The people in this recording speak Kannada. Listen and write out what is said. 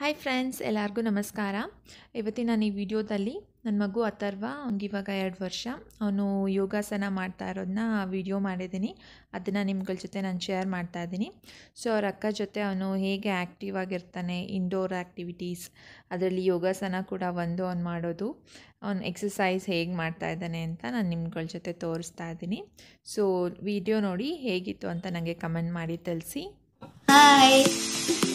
ಹಾಯ್ ಫ್ರೆಂಡ್ಸ್, ಎಲ್ಲರಿಗೂ ನಮಸ್ಕಾರ. ಇವತ್ತಿನ ನಾನು ಈ ವಿಡಿಯೋದಲ್ಲಿ ನನ್ನ ಮಗು ಅಥರ್ವ, ಅವ್ನಿಗಿವಾಗ 2 ವರ್ಷ, ಅವನು ಯೋಗಾಸನ ಮಾಡ್ತಾ ಇರೋದನ್ನ ವಿಡಿಯೋ ಮಾಡಿದ್ದೀನಿ. ಅದನ್ನು ನಿಮ್ಗಳ ಜೊತೆ ನಾನು ಶೇರ್ ಮಾಡ್ತಾ ಇದ್ದೀನಿ. ಸೊ ಅವ್ರ ಅಕ್ಕ ಜೊತೆ ಅವನು ಹೇಗೆ ಆ್ಯಕ್ಟಿವ್ ಆಗಿರ್ತಾನೆ, ಇಂಡೋರ್ ಆ್ಯಕ್ಟಿವಿಟೀಸ್, ಅದರಲ್ಲಿ ಯೋಗಾಸನ ಕೂಡ ಒಂದು ಅವ್ನು ಮಾಡೋದು, ಅವ್ನು ಎಕ್ಸಸೈಸ್ ಹೇಗೆ ಮಾಡ್ತಾ ಇದ್ದಾನೆ ಅಂತ ನಾನು ನಿಮ್ಗಳ ಜೊತೆ ತೋರಿಸ್ತಾ ಇದ್ದೀನಿ. ಸೊ ವಿಡಿಯೋ ನೋಡಿ ಹೇಗಿತ್ತು ಅಂತ ನನಗೆ ಕಮೆಂಟ್ ಮಾಡಿ ತಿಳಿಸಿ. ಹಾಯ್.